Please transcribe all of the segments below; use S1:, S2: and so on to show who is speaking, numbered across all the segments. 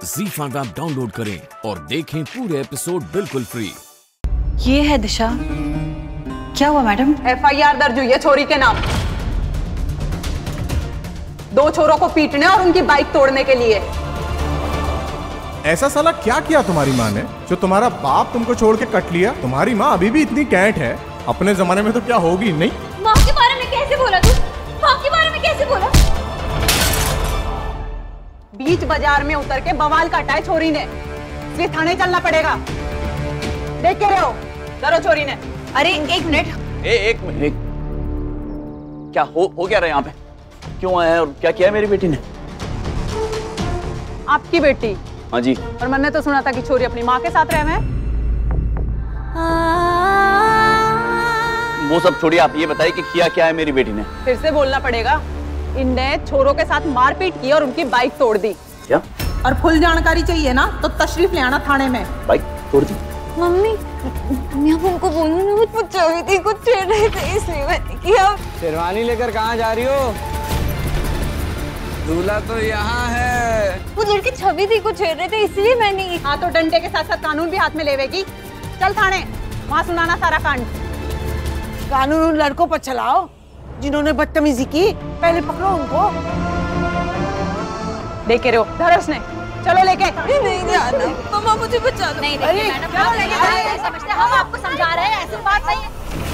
S1: ZEE5 app download करें और देखें पूरे एपिसोड बिल्कुल फ्री।
S2: ये है दिशा। क्या हुआ मैडम?
S3: FIR दर्ज हुई है छोरी के नाम। 2 छोरों को पीटने और उनकी बाइक तोड़ने के लिए।
S4: ऐसा साला क्या किया तुम्हारी माँ ने जो तुम्हारा बाप तुमको छोड़ के कट लिया? तुम्हारी माँ अभी भी इतनी कैंट है, अपने जमाने में तो क्या होगी नहीं?
S5: माँ के बारे में कैसे बोला तू? माँ के बारे में कैसे बोला?
S3: बीच बाजार में उतर के बवाल काटा है छोरी ने, इसलिए थाने चलना पड़ेगा। देख के रहो, डरो छोरी ने।
S2: अरे एक मिनट।
S6: एक मिनट, क्या हो क्या रहा है यहाँ पे? क्यों आया है और क्या किया है मेरी बेटी ने?
S3: आपकी बेटी?
S6: हाँ जी।
S3: और मैंने तो सुना था कि छोरी अपनी माँ के साथ रहे हैं।
S6: वो सब छोड़िए, आप ये बताइए कि किया क्या है मेरी बेटी ने?
S3: फिर से बोलना पड़ेगा। इनने छोरों के साथ मारपीट की और उनकी बाइक तोड़ दी।
S6: क्या?
S3: और फुल जानकारी चाहिए ना तो तशरीफ ले आना थाने में।
S6: बाइक तोड़ दी?
S5: मम्मी, मैं अब उनको बोलूँ ना, मुझ पूछ रही थी, कुछ छेड़ रहे थे इसलिए मैंने किया।
S7: शेरवानी लेकर कहाँ जा रही हो? दूल्हा तो यहाँ है।
S5: वो लड़की छवि थी, कुछ छेड़ रहे थे इसलिए मैंने।
S3: हाँ तो डंडे के साथ साथ कानून भी हाथ में लेवेगी। चल थाने, वहाँ सुनाना सारा कांड।
S8: कानून उन लड़कों पर चलाओ जिन्होंने बदतमीजी की, पहले पकड़ो उनको।
S3: देख के रहो, धरस ने। चलो लेके।
S5: नहीं जाना, मम्मा मुझे बचा लो। नहीं देखिए मैडम, चलो लेके समझते, हम आपको समझा रहे हैं, ऐसी बात नहीं है।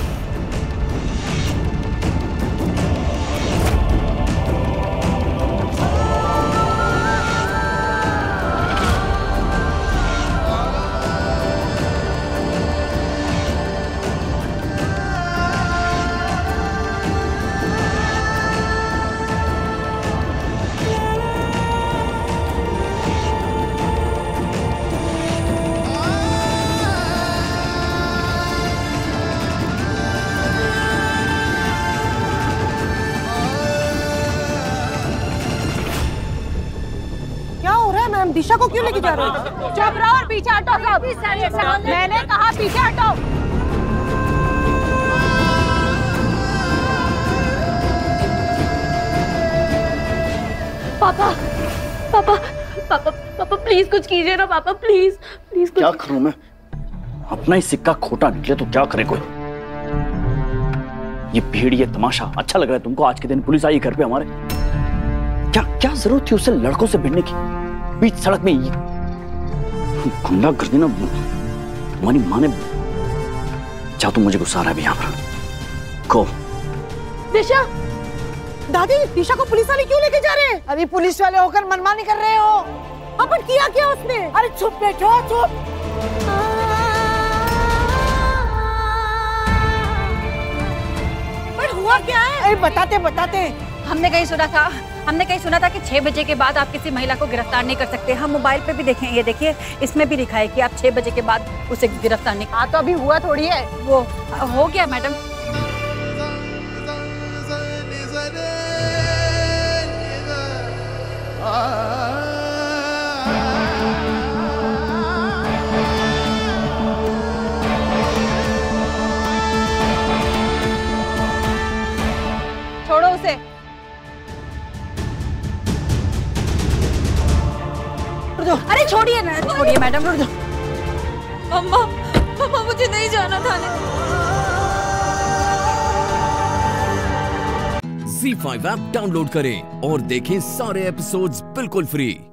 S8: दिशा को क्यों लेके जा रहे हो?
S3: चुप रहो और पीछे हटो सब। मैंने कहा पीछे हटो।
S5: पापा, पापा, पापा, पापा प्लीज कुछ कीजिए ना पापा, प्लीज प्लीज।
S6: क्या करूं मैं? अपना ही सिक्का खोटा निकले तो क्या करे कोई? ये भीड़, ये तमाशा अच्छा लग रहा है तुमको? आज के दिन पुलिस आई घर पे हमारे। क्या क्या जरूरत थी उससे लड़कों से भिड़ने की बीच सड़क में? ये गुंडागर्दी ना, तुम्हारी माँ ने। जा, तुम मुझे गुस्सा आ रहा है यहाँ पर। को
S8: दिशा, दादी, दिशा को पुलिस वाले क्यों लेके जा रहे हैं? अरे पुलिस वाले होकर मनमानी कर रहे हो। अपन किया क्या उसने? अरे चुप बैठो, चुप। पर हुआ क्या है? अरे बताते।
S2: हमने कहीं सुना था कि 6 बजे के बाद आप किसी महिला को गिरफ्तार नहीं कर सकते। हम मोबाइल पे भी देखें, ये देखिए इसमें भी लिखा है कि आप 6 बजे के बाद उसे गिरफ्तार नहीं।
S3: हाँ तो अभी हुआ थोड़ी है।
S2: वो हो गया मैडम।
S3: छोड़ो उसे।
S2: अरे छोड़िए ना, छोड़िए मैडम, रुक जाओ।
S5: मम्मा मुझे नहीं जाना थाने।
S1: ZEE5 ऐप डाउनलोड करें और देखें सारे एपिसोड्स बिल्कुल फ्री।